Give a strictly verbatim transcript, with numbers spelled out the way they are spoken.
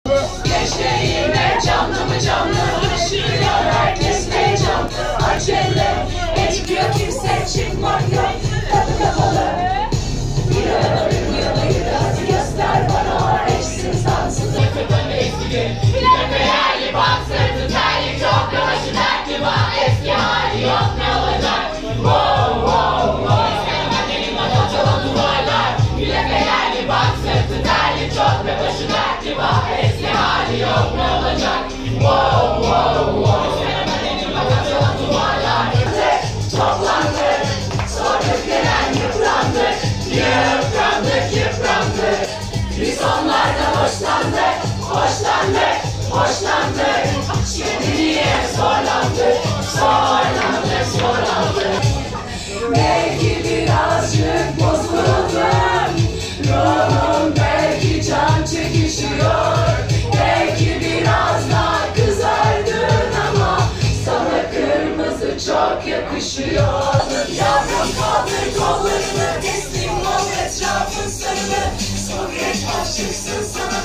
Gençliğime canlı mı canlı, ışığıyor herkes heyecanlı. Acele etmiyor kimse, çıkmak yok, kapı kapalı. Yürü yürü yürü, hadi göster bana eşsiz tansız. Yakıdan eski, plaka yerli, bak sırtı terli, çok yavaşı dertli var. Eski hali yok, ne olacak? Wow wow wow, istemem benim adım çalan duvarlar. Plaka yerli, bak sırtı terli, çok yavaşı dertli var. Eski hali yok, ne olacak? Wow wow wow, istemem benim adım çalan duvarlar. Toplandık, sorduk gelen yıprandık. Yıprandık, yıprandık. Biz onlardan hoşlandık, hoşlandık, hoşlandık. Şimdi niye zorlandık, zorlandık, zorlandık. Belki birazcık bozkuruldum, ruhum belki can çekişiyor. Belki biraz daha kızardın ama sana kırmızı çok yakışıyor. Yavrum kaldır kollarını, teslim ol, etrafın sarılı. Sovyet aşıksın sana.